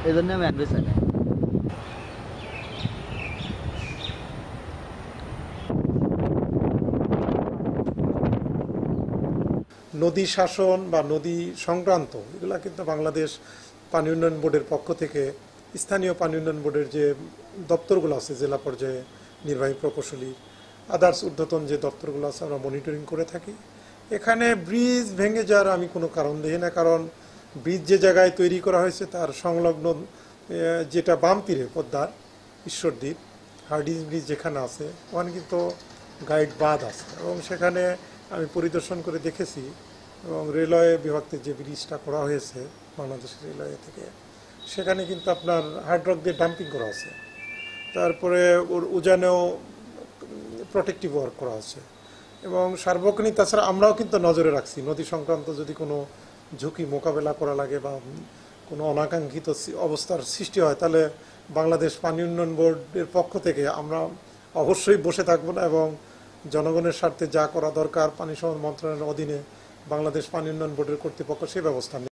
এই জন্য আমি অ্যাডভাইস চাই না। নদী শাসন বা নদী সংক্রান্ত এগুলা কিন্তু বাংলাদেশ পানি উন্নয়ন বোর্ডের পক্ষ থেকে স্থানীয় পানি উন্নয়ন বোর্ডের যে দপ্তরগুলো আছে জেলা পর্যায়ে নির্বাহী প্রকৌশলী আদার্স ঊর্ধ্বতন যে দপ্তরগুলো আছে আমরা মনিটরিং করে থাকি। এখানে ব্রিজ ভেঙে যাওয়ার আমি কোনো কারণ দেখি না, কারণ ব্রিজ যে জায়গায় তৈরি করা হয়েছে তার সংলগ্ন যেটা বাম তীরে পদ্মার ঈশ্বরদ্বীপ হার্ডিজ ব্রিজ যেখানে আছে ওখানে কিন্তু গাইড বাঁধ আছে এবং সেখানে আমি পরিদর্শন করে দেখেছি এবং রেলওয়ে বিভাগ থেকে যে ব্রিজটা করা হয়েছে বাংলাদেশ রেলওয়ে থেকে সেখানে কিন্তু আপনার হাইড্রক দিয়ে ডাম্পিং করা আছে, তারপরে ওর উজানেও প্রোটেক্টিভ ওয়ার্ক করা আছে এবং সার্বক্ষণিক। তাছাড়া আমরাও কিন্তু নজরে রাখছি নদী সংক্রান্ত যদি কোনো ঝুঁকি মোকাবেলা করা লাগে বা কোনো অনাকাঙ্ক্ষিত অবস্থার সৃষ্টি হয় তাহলে বাংলাদেশ পানি উন্নয়ন বোর্ডের পক্ষ থেকে আমরা অবশ্যই বসে থাকবো না এবং জনগণের স্বার্থে যা করা দরকার পানি সম্পদ মন্ত্রণালয়ের অধীনে বাংলাদেশ পানি উন্নয়ন বোর্ডের কর্তৃপক্ষ সেই ব্যবস্থা